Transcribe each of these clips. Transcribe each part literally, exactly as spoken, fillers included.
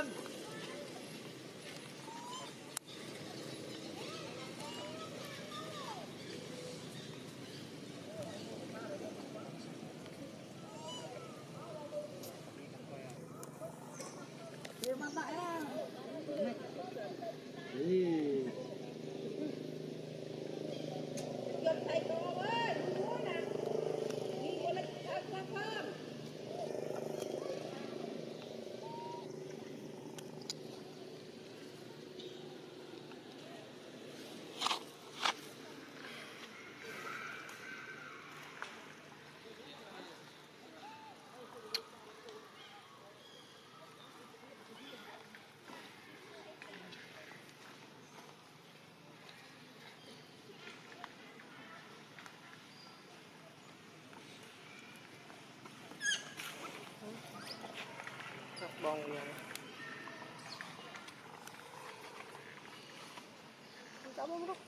bong nha. Cảm ơn đó.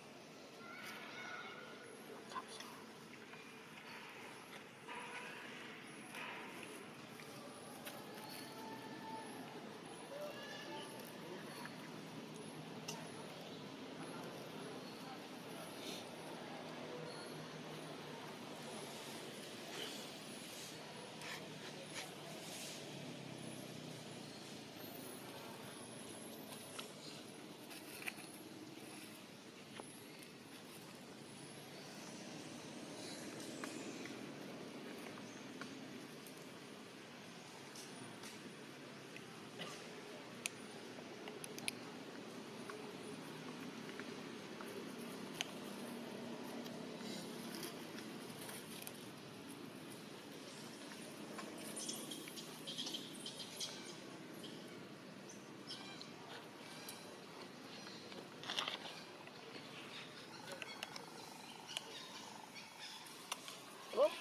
Úp.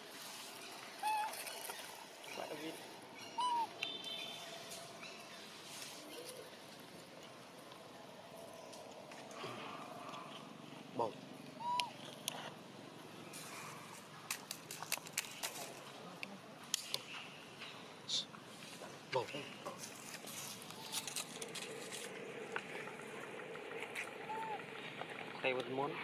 Bạn đã biết. Bầu. Bầu. Đây một món.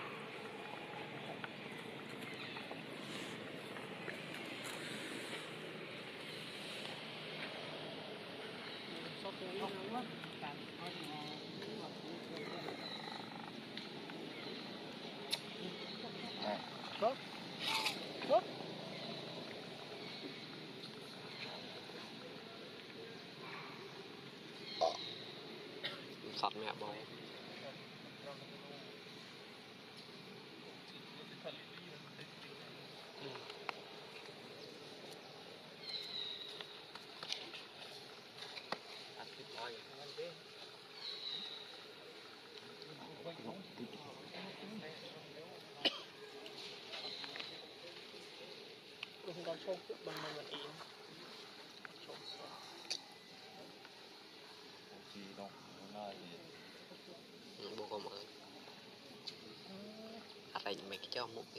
Tốt. Tốt. Sọt mẹ bầu. Mình còn chôn bằng bằng mình yên. Chỉ đâu, nói gì? Bộ có mọi. Ở đây mấy cái cho một cái.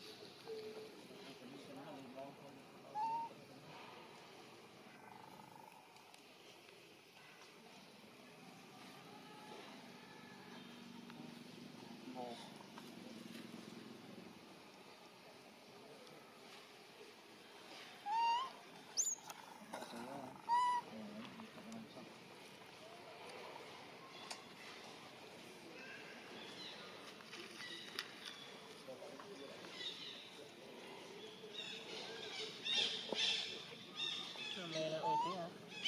Mẹ là ôi thế hả?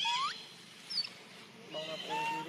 Bông là ôi gì đi.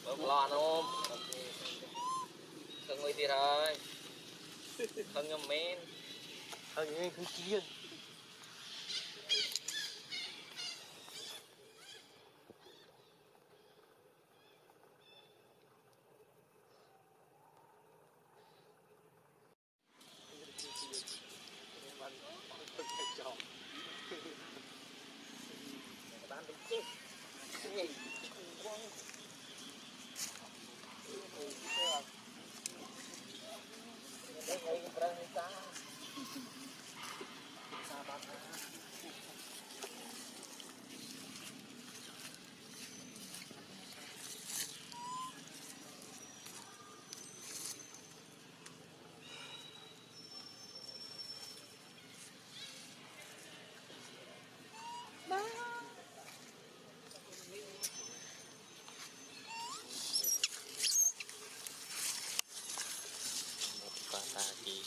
lo ôm không người tiền rồi không nhầm men ở những thứ kia Pasagi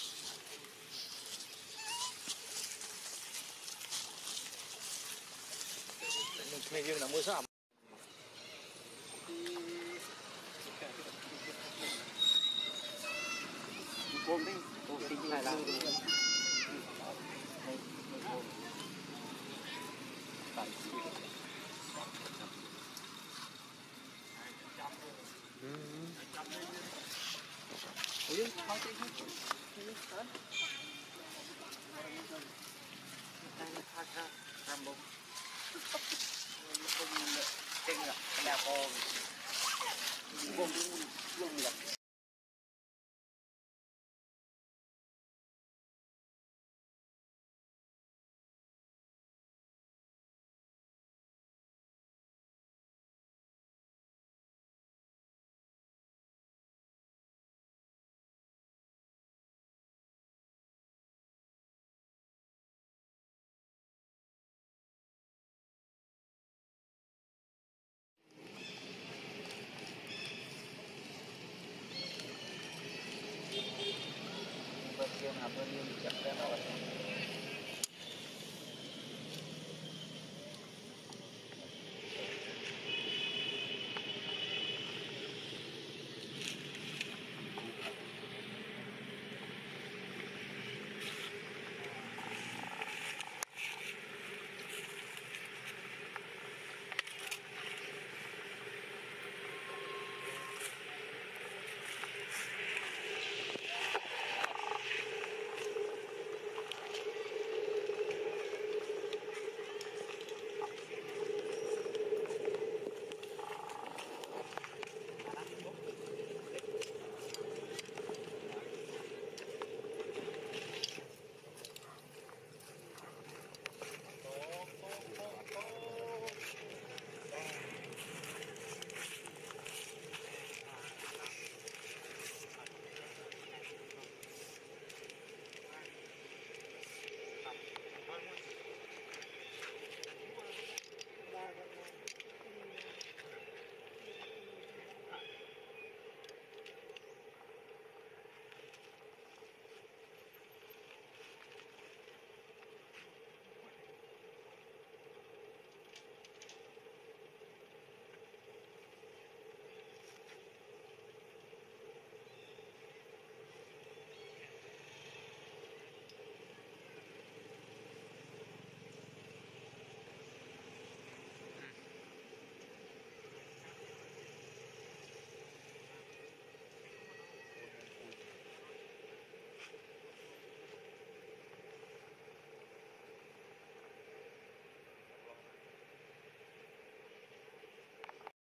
này riêng là mua sắm Côm đi, côm tính lại là Ui, không thấy không làm bông bông tinh là là bông bông bông là bên kia nào bên kia chặt ra nó